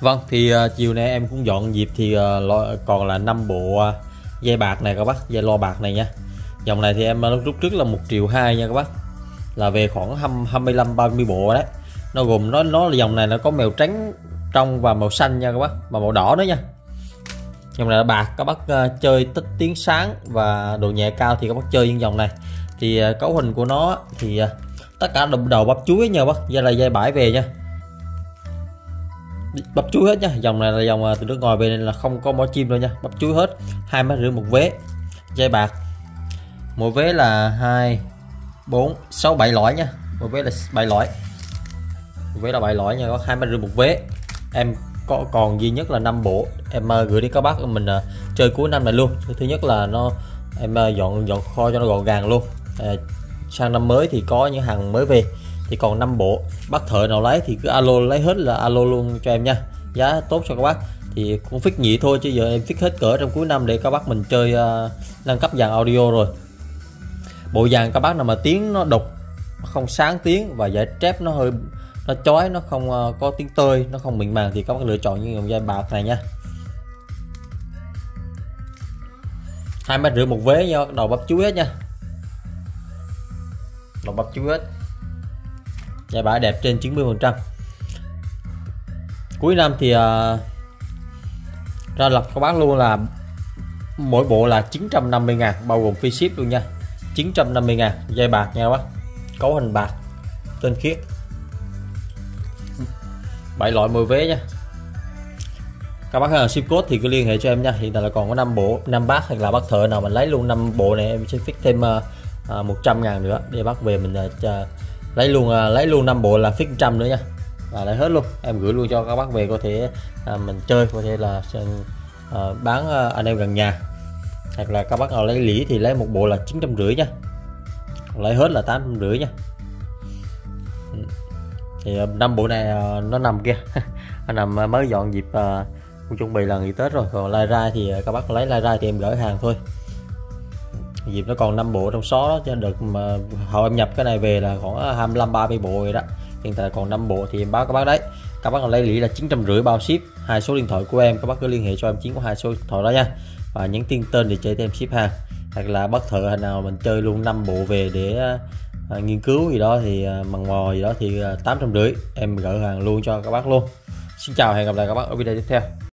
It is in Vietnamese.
Vâng, thì chiều nay em cũng dọn dịp thì còn là 5 bộ dây bạc này các bác, dây lo bạc này nha. Dòng này thì em lúc trước là 1,2 triệu nha các bác, là về khoảng 25-30 bộ đấy. Nó gồm nó là dòng này nó có màu trắng trong và màu xanh nha các bác, và màu đỏ nữa nha. Dòng này là bạc, các bác chơi tích tiếng sáng và độ nhẹ cao thì các bác chơi những dòng này. Thì cấu hình của nó thì tất cả đầu bắp chuối nha bác, dây là dây bãi về nha, bắp chuối hết nha. Dòng này là dòng từ nước ngoài về nên là không có mỏ chim đâu nha, bắp chuối hết. 2,5 mét một vế, dây bạc, mỗi vế là 2, 4, 6, 7 lõi nha. Mỗi vế là 7 lõi, một vế là 7 lõi nha, có 2,5 mét một vế. Em có còn duy nhất là 5 bộ, em gửi đi các bác mình chơi cuối năm này luôn. Thứ nhất là em dọn kho cho nó gọn gàng luôn. Sang năm mới thì có những hàng mới về thì còn 5 bộ. Bác thợ nào lấy thì cứ alo, lấy hết là alo luôn cho em nha, giá tốt cho các bác. Thì cũng fix nhị thôi chứ giờ em fix hết cỡ trong cuối năm để các bác mình chơi nâng cấp dàn audio rồi. Bộ dàn các bác nào mà tiếng nó đục, không sáng tiếng và giải trép nó hơi nó chói, nó không có tiếng tơi, nó không mịn màng thì các bác lựa chọn những dòng dây bạc này nha. 2,5 mét một vế nha, đầu bắp chuối hết nha, đầu bắp chuối hết, dây bãi đẹp trên 90%. Cuối năm thì ra lập các bác luôn là mỗi bộ là 950.000 bao gồm phí ship luôn nha. 950.000 dây bạc nha các bác, cấu hình bạc tinh khiết, 7 loại 10 vế nha. Các bác ship code thì cứ liên hệ cho em nha. Hiện tại là còn có 5 bộ, 5 bác, hoặc là bác thợ nào mình lấy luôn 5 bộ này em sẽ fix thêm 100.000 nữa để bác về mình lấy luôn 5 bộ là fix 100 nữa nha, và lấy hết luôn. Em gửi luôn cho các bác về có thể mình chơi, có thể là bán anh em gần nhà, hoặc là các bác nào lấy lỉ thì lấy một bộ là 950 nha, lấy hết là 850 nha. Thì 5 bộ này nó nằm kia nó nằm mới dọn dịp chuẩn bị là nghỉ Tết rồi. Còn lai rai thì các bác lấy lai rai thì em gửi hàng thôi. Dịp nó còn 5 bộ trong số đó, chứ được mà hồi em nhập cái này về là khoảng 25-30 bộ rồi đó. Hiện tại còn 5 bộ thì em báo các bác đấy. Các bác còn lấy lỉ là 950 bao ship. 2 số điện thoại của em, các bác cứ liên hệ cho em Chiến có 2 số điện thoại đó nha, và nhắn tin tên để chơi thêm ship hàng. Hoặc là bác thợ nào mình chơi luôn 5 bộ về để nghiên cứu gì đó thì mằng mò gì đó thì 850 em gửi hàng luôn cho các bác luôn. Xin chào, hẹn gặp lại các bác ở video tiếp theo.